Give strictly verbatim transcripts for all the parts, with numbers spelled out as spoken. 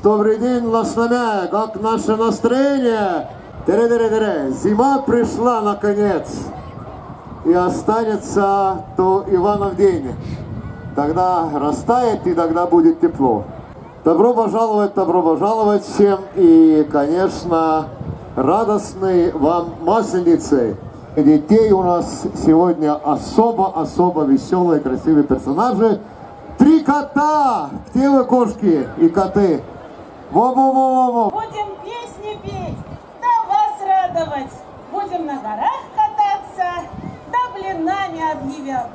Добрый день, Лосномя, как наше настроение? Тере-тере-тере. Зима пришла наконец. И останется то Иванов день. Тогда растает и тогда будет тепло. Добро пожаловать, добро пожаловать всем. И, конечно, радостной вам Масленицы. Детей у нас сегодня особо-особо веселые, красивые персонажи. Три кота! Где вы, кошки и коты? Во-во-во-во-во! Будем песни петь, да вас радовать. Будем на горах кататься, да блинами объявляться.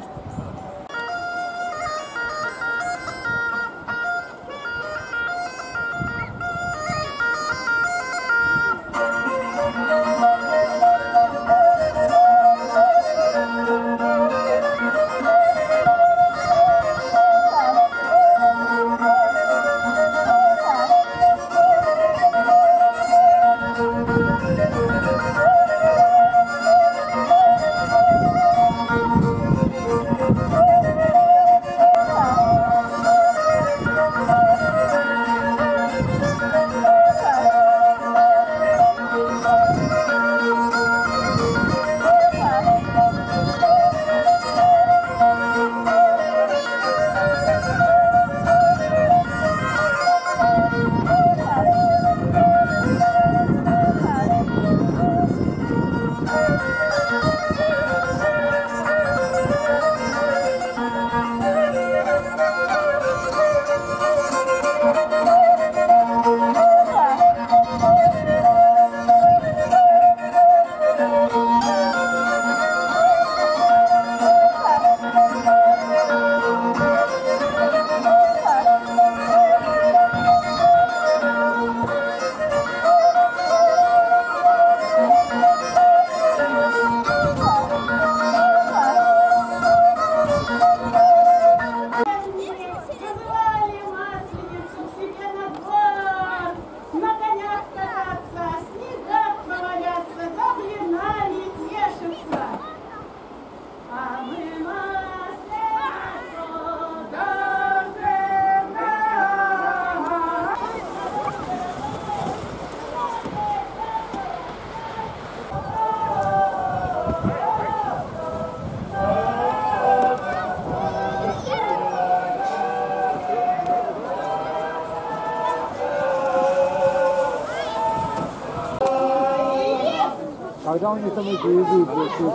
Когда у них там это идут,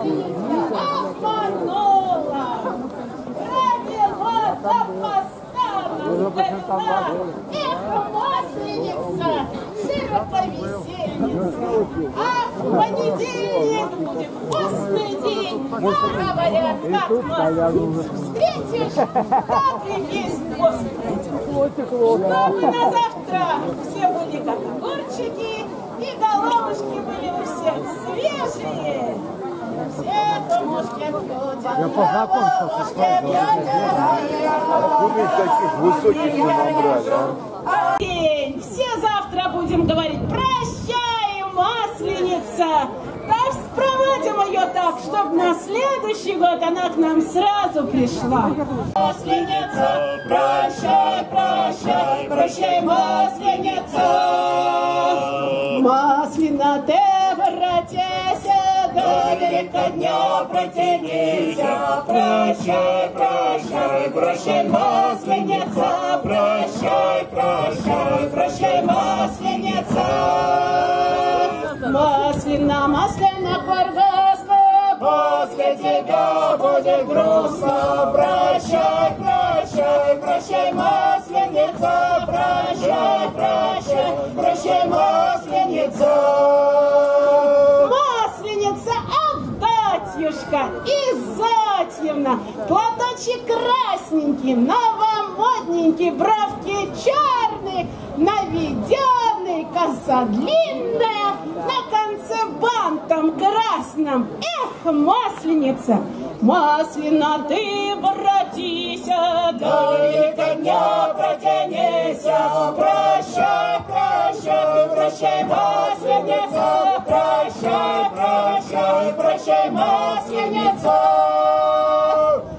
а в понедельник будет постный день. Говорят, как нас встретишь, так и есть постный. На завтра все были как огурчики, и головушки были у всех свежие. Все кумушки отходят. Я познакомился с вами. Таких высоких вы набрали, а? Все завтра будем говорить «Прощай, Масленица!» Да проводим ее так, чтобы на следующий год она к нам сразу пришла. Масленица, прощай, прощай, прощай, Масленица! Маслина, ты воротяйся, до велика дня протянися. Прощай, прощай, прощай, Масленица, прощай, прощай, прощай, Масленица. Маслина, масляна паргаска, после тебя будет грустно. Прощай, прощай, прощай, Масленица, прощай, прощай, прощай, Масленица. Масленица, Авдатьюшка, Изатьевна, платочек красненький, новомодненький, бровки черные, наведенный, коса длинная, на конце бантом красным. Эх, Масленица, Маслина, ты воротися, до велика дня протянися. Прощай, прощай, прощай, Масленица, прощай, прощай, прощай, Масленица.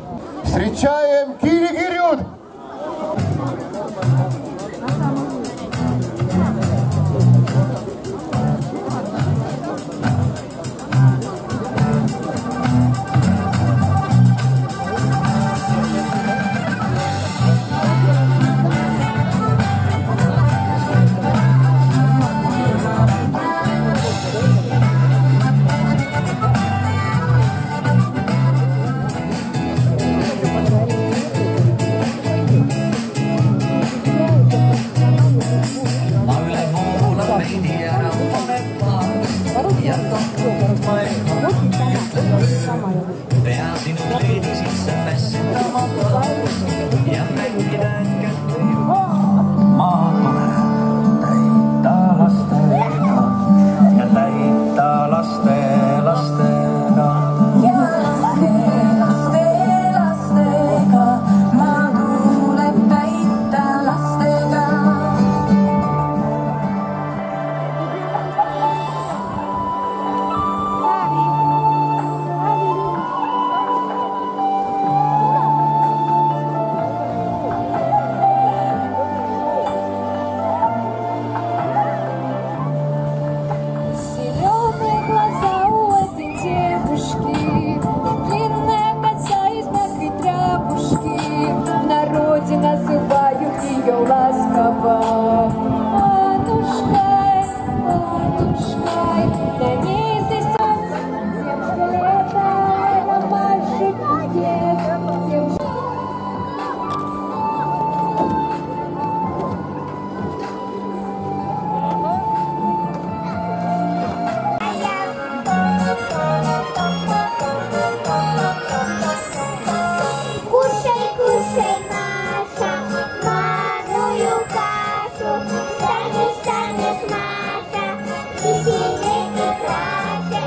Встречаем Киригирют! ja sinu kleidi sisse pässida ja mängida, et kätte jõuda. Ma tulen täita lastega ja täita laste lastega. Ja laste, laste, lastega ma tulen täita lastega. Называют ее ласково Анушкой, Анушкой. На ней здесь солнце, девушка лето, мальчик где-то, девушка. Кушай, кушай, Маша, манную кашу. Станешь, станешь, Маша, веселей и краше.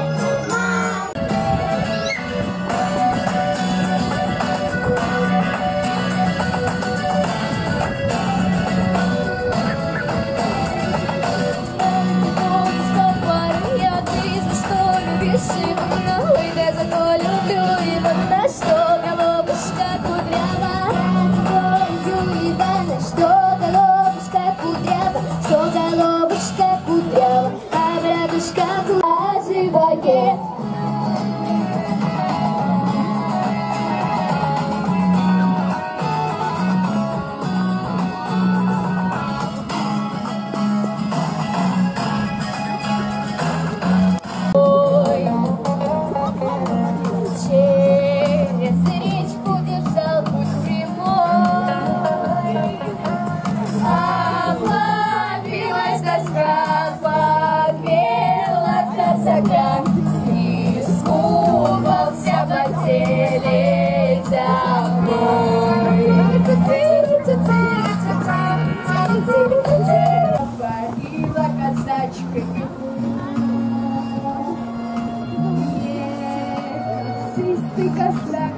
Свисты косяк.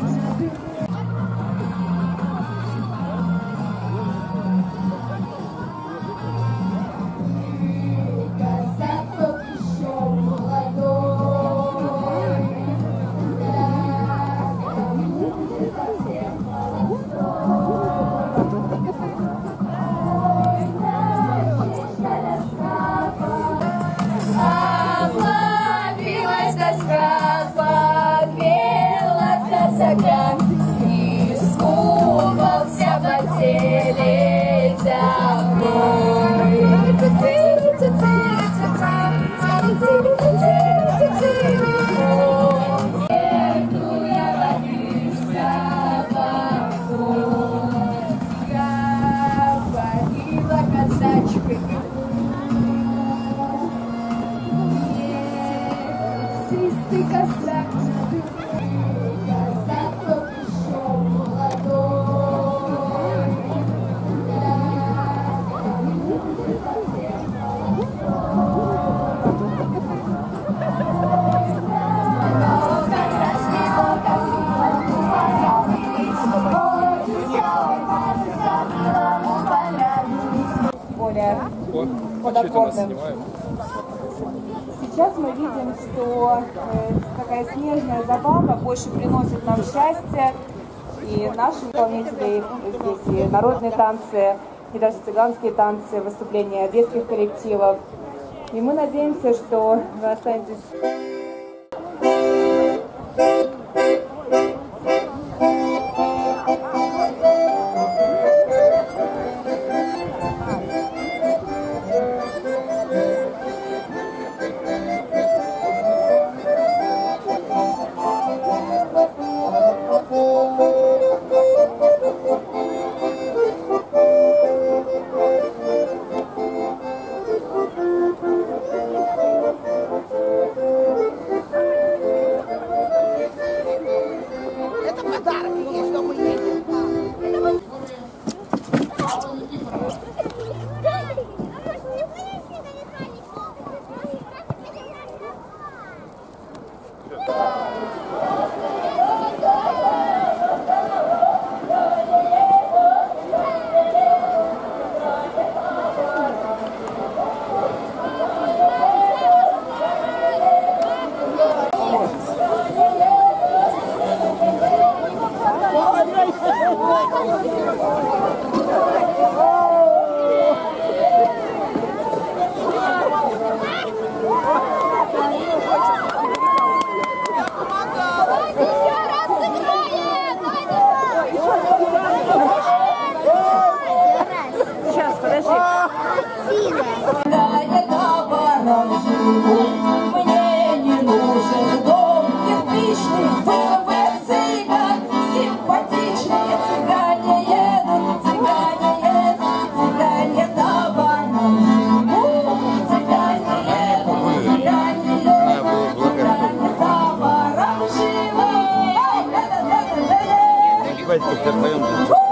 Обломилась доска, подвела казака и скупался в постели домой. Свисты косяк, косяк тот еще молодой. Более плодотворным. Сейчас мы видим, что э, такая снежная забава больше приносит нам счастье. И наши исполнители здесь и народные танцы, и даже цыганские танцы, выступления детских коллективов. И мы надеемся, что вы останетесь... Thank you. подарок есть, что мы едем. Сейчас, подожди. Мне не нужен дом кирпичный, был бы цыган симпатичный. Цыгане едут, цыгане едут, цыгане табором живут. Цыгане едут, цыгане едут, цыгане табором живут. Давайте теперь поем.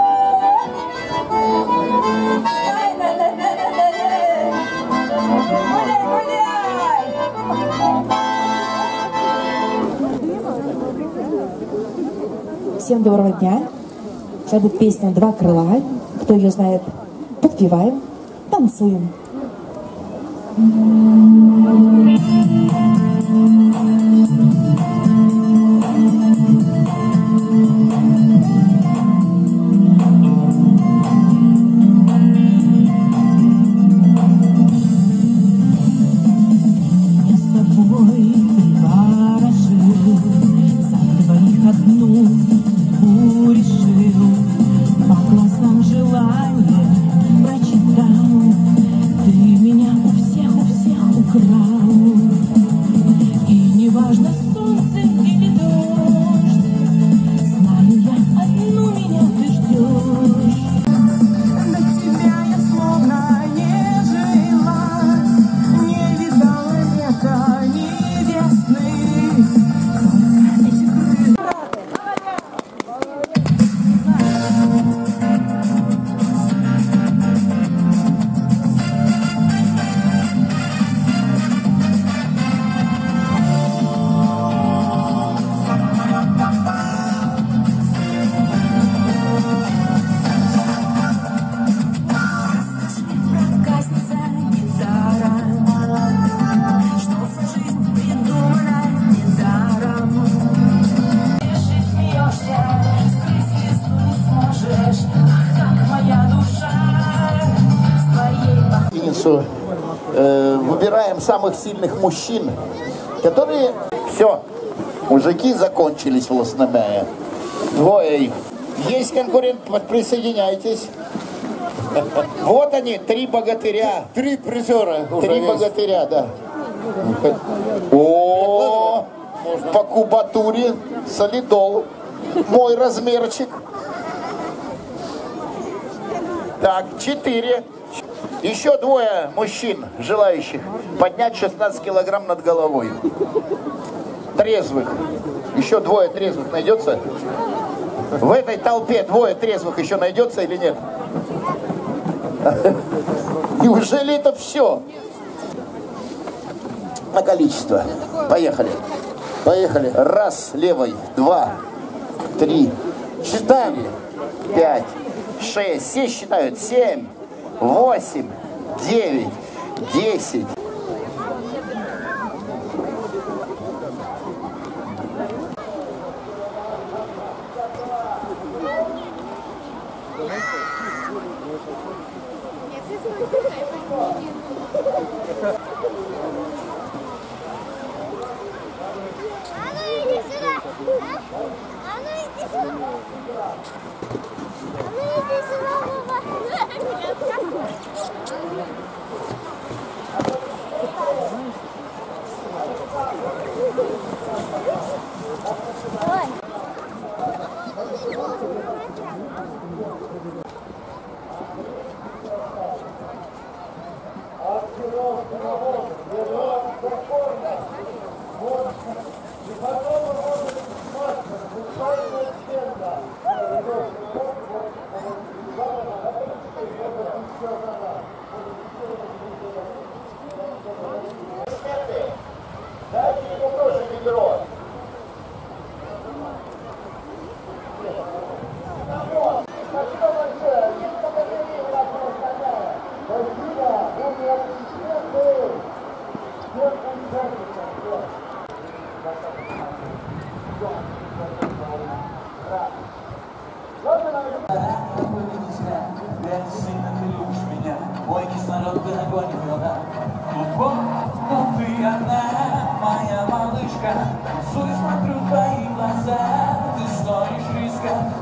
Всем доброго дня. Сейчас будет песня «Два крыла». Кто ее знает, подпеваем, танцуем. Я с тобой приворожил, за двоих одну решил, по глазам желание прочитал, ты меня у всех, у всех украл. И неважно, солнце или дождь, знаю я, одну меня ты ждешь. До тебя я словно не жила, не видала лета, ни весны, только эти крылья. Проказница гитара, что вся жизнь придумана недаром. Ты смеешься, скрыть слезу не сможешь, ах, как моя душа с твоей Гостиницу, э, выбираем самых сильных мужчин, которые... Все, мужики закончились в Лосномяе. Двое их. Есть конкурент, присоединяйтесь. Вот они, три богатыря. Три призера уже Три есть. богатыря, да. О, по кубатуре солидол. Мой размерчик. Так, четыре. Еще двое мужчин, желающих поднять шестнадцать килограмм над головой. Трезвых. Еще двое трезвых найдется? В этой толпе двое трезвых еще найдется или нет? Неужели это все? На количество. Поехали. Поехали. Раз, левой. Два, три, четыре, пять, шесть. Все считают. Семь, восемь, девять, десять. А ну иди сюда! А ну иди сюда! А ну иди сюда, Давай! Вот. И потом он может Мой кислородный огонь вода. Вот, вот ты одна, моя малышка. Танцуй, смотрю в твои глаза. Ты стоишь риска.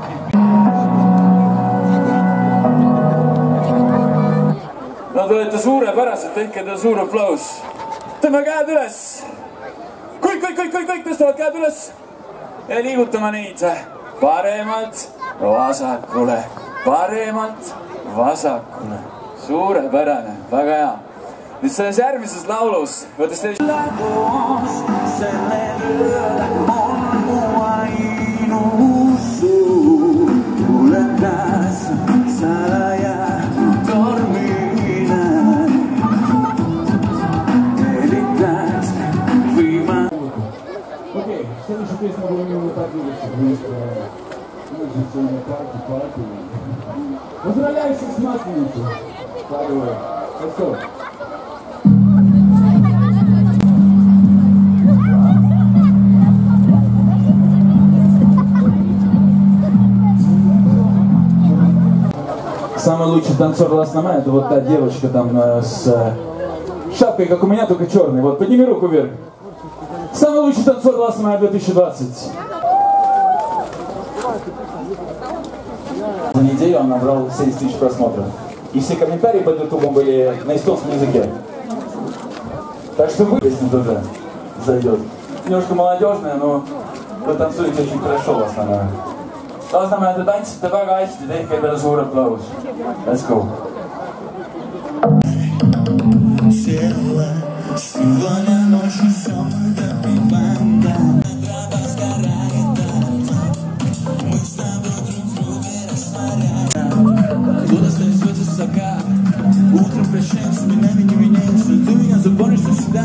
No te olete suurepärased, tehke teile suur aplaus. Tõmbame käed üles. Kõik, kõik, kõik, kõik, kõik tõstavad käed üles. Ja liigutame neid paremalt vasakule. Paremalt vasakule. Suurepärane, väga hea. Nüüd selles järgmises laulus võttes teile... Окей, следующая песня была не находилась в музыке на парке, парке. Поздравляю всех с Масленицей. Второе. Хорошо. Самый лучший танцор Ласнама — это вот та девочка там э, с э, шапкой, как у меня, только черной. Вот, подними руку вверх. Самый лучший танцор Ласнама две тысячи двадцать. За неделю он набрал семьдесят тысяч просмотров. И все комментарии под ютубом были на эстонском языке. Так что вы песня тоже зайдет. Немножко молодежная, но вы танцуете очень хорошо в основном. Lasnamäe, te tantsite väga hästi, tehke endale suur aplaus. Let's go. Утром прощаемся, именами не меняемся. Ты меня заборешь навсегда.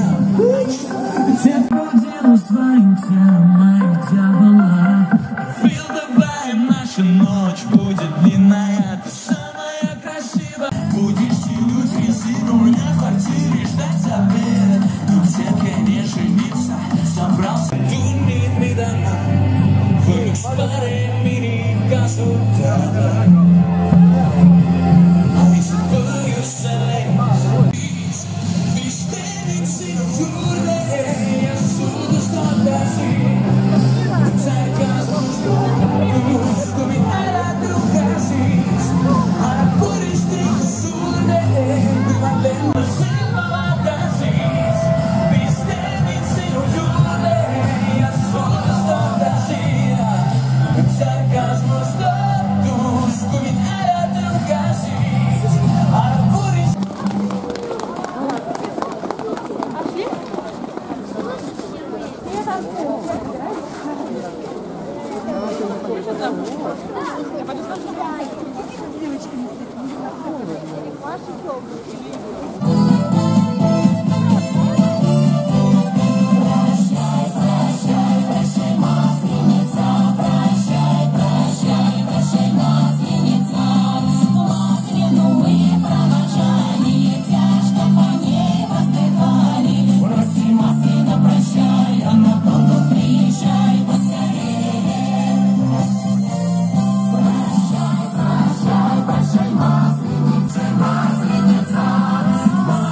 Делу своим телом моих дьявола. Feel the vibe, наша ночь будет длинная. Ты самая красивая. Будешь тянуть резину у меня в квартире, ждать обед. Но всякое не жениться. Собрался турнир медана. Вы с парой мире касута. Масленица,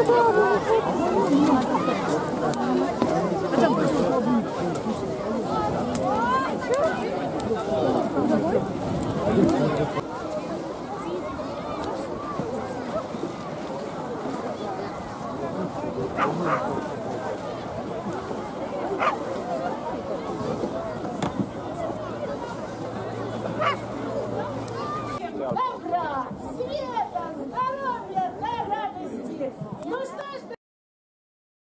Thank you.